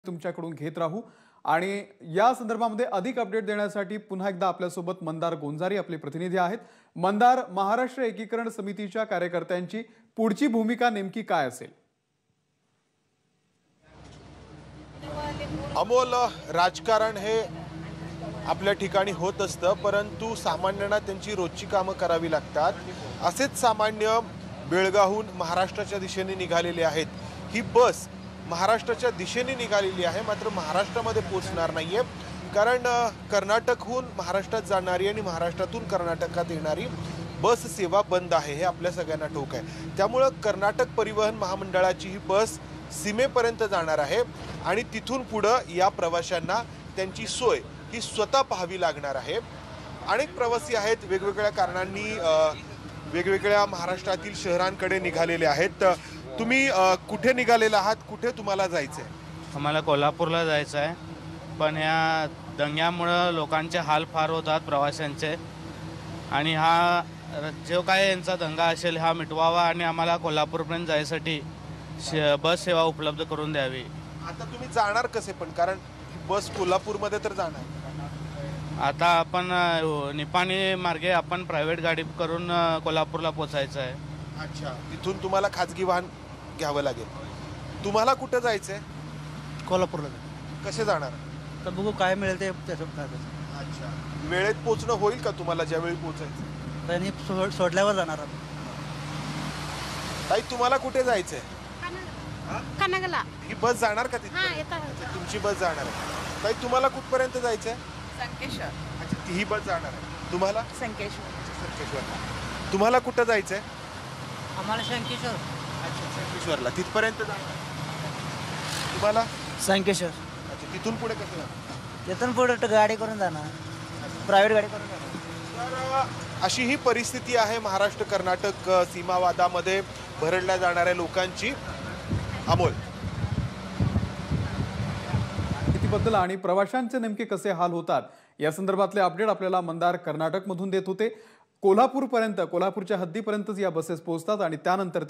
तुमच्याकडून घेत राहू आणि या संदर्भामध्ये अधिक अपडेट देण्यासाठी पुन्हा एकदा आपल्यासोबत मंदार गोंजारी आपले प्रतिनिधी आहेत। मंदार, महाराष्ट्र एकीकरण समितीच्या कार्यकर्त्यांची पुढची भूमिका नेमकी काय असेल? अमोल, राजकारण हे आपल्या ठिकाणी होत असतं, परंतु सामान्यांना त्यांची रोजची कामं करावी लागतात। असेच सामान्य बेळगावहून महाराष्ट्राच्या दिशेने निघालेले आहेत। ही बस महाराष्ट्राच्या दिशेने निघालेली आहे, मात्र महाराष्ट्रामध्ये पोहोचणार नाहीये, कारण कर्नाटकहून महाराष्ट्रात जाणारी आणि महाराष्ट्रातून कर्नाटकात येणारी बस सेवा बंद आहे, हे आपल्या सगळ्यांना ठाऊक आहे। त्यामुळे कर्नाटक परिवहन महामंडळाची ही बस सीमेपर्यंत जाणार आहे आणि तिथून पुढे या प्रवाशांना त्यांची सोय ही स्वतः पाहावी लागणार आहे। अनेक प्रवासी आहेत, वेगवेगळ्या कारणांनी वेगवेगळ्या महाराष्ट्रातील शहरांकडे निघालेले आहेत। तुम्ही कुठे निघालेला आहात? कुठे तुम्हाला जायचं आहे? आम्हाला कोल्हापूरला जायचं आहे, पण या दंग्यामुळे लोकांचे हाल फार होतात प्रवाशांचे, आणि हा जो काय यांचा दंगा असेल हा मिटवावा आणि आम्हाला कोल्हापूरपर्यंत जायसाठी बस सेवा उपलब्ध करून द्यावी। आता तुम्ही जाणार कसे? पण कारण बस कोल्हापूरमध्ये तर जाणार, आता आपण निपाणी मार्गे आपण प्रायव्हेट गाडी करून कोल्हापूरला पोचायचं आहे। अच्छा, तिथून तुम्हाला खाजगी वाहन घ्यावं लागेल। तुम्हाला कुठे जायचंय? कोल्हापूरला कसे जाणार? तर बघू काय मिळेल ते त्याचं काय. अच्छा, वेळेत पोहोचणं होईल का तुम्हाला ज्यावेळी पोहोचायचं? त्यांनी सोडल्यावर जाणार आम्ही। ताई, तुम्हाला कुठे जायचंय? कनगला। ही बस जाणार का तिथे? हां, येतात। तुमची बस जाणार आहे। ताई, तुम्हाला कुठपर्यंत जायचंय? संकेश्वर। अच्छा, ही बस जाणार आहे। तुम्हाला? संकेश्वर। संकेश्वरला। तुम्हाला कुठं जायचंय? आम्हाला शंकेश्वर। अच्छा, संकेश्वरला तिथपर्यंत जाणार। तुम्हाला? संकेश्वर। अच्छा, तिथून पुढे कसं जाणार? तिथून पुढे गाडी करून जाणार, प्रायव्हेट गाडी करून जाणार। तर अशी ही परिस्थिती आहे महाराष्ट्र कर्नाटक सीमावादामध्ये भरडल्या जाणाऱ्या लोकांची। अमोल, स्थितीबद्दल आणि प्रवाशांचे नेमके कसे हाल होतात या संदर्भातले अपडेट आपल्याला मंदार कर्नाटकमधून देत होते। कोल्हापूरपर्यंत, कोल्हापूरच्या हद्दीपर्यंतच या बसेस पोहोचतात आणि त्यानंतर